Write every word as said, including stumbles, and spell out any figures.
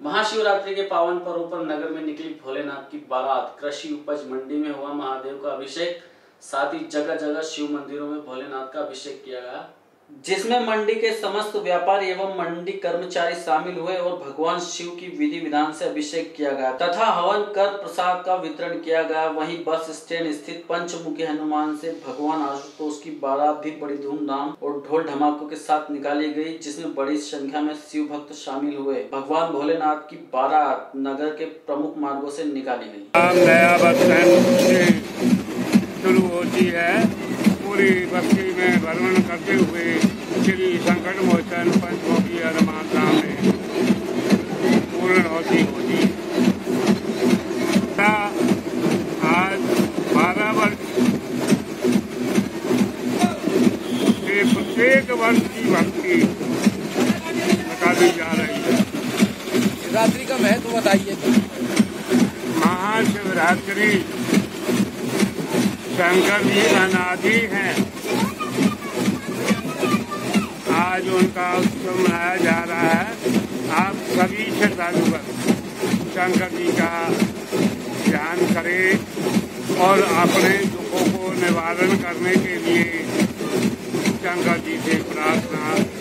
महाशिवरात्रि के पावन पर्व पर नगर में निकली भोलेनाथ की बारात। कृषि उपज मंडी में हुआ महादेव का अभिषेक, साथ ही जगह जगह शिव मंदिरों में भोलेनाथ का अभिषेक किया गया, जिसमें मंडी के समस्त व्यापारी एवं मंडी कर्मचारी शामिल हुए और भगवान शिव की विधि विधान से अभिषेक किया गया तथा हवन कर प्रसाद का वितरण किया गया। वहीं बस स्टैंड स्थित पंचमुखी हनुमान से भगवान आशुतोष की बारात भी बड़ी धूमधाम और ढोल धमाकों के साथ निकाली गई, जिसमें बड़ी संख्या में शिव भक्त शामिल हुए। भगवान भोलेनाथ की बारात नगर के प्रमुख मार्गों से निकाली गई। नया बस स्टैंड शुरू होती है, पूरी बस्ती में भ्रमण करते हुए श्री संकट मोचन पंचमुखी हनुमान धाम में पूर्ण होती होती। आज बारह वर्ष से प्रत्येक वर्ष की भक्ति निकाली जा रही है। शिवरात्रि का महत्व बताइए। महाशिवरात्रि शंकर जी अनादि हैं। आज उनका उत्सव मनाया जा रहा है। आप सभी श्रद्धालुगण शंकर जी का ध्यान करें और अपने दुखों को निवारण करने के लिए शंकर जी से प्रार्थना